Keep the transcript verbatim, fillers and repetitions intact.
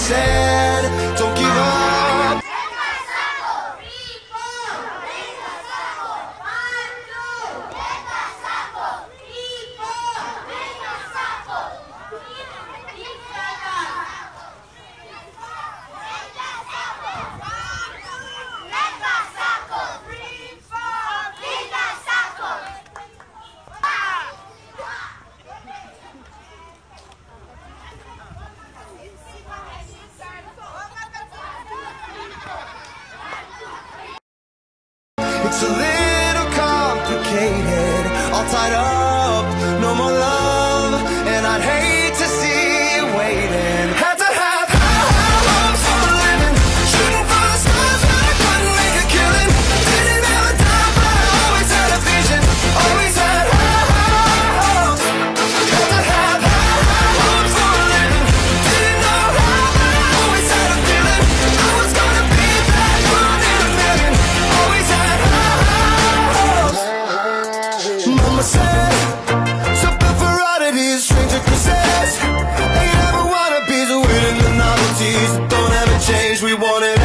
said, don't give up. It's a little complicated, all tied up, no more love, and I'd hate to see you waiting. Had to have high hopes for a living, shooting for the stars but I couldn't make a killing. Didn't have a dime but I always had a vision, always had high hopes. Had to have high hopes for a living, didn't know how but I always had a feeling I was gonna be that one in a million. Always had Mama said, something for oddities, stranger kisses. Ain't ever wanna be the winning the novelties that don't ever change. We want it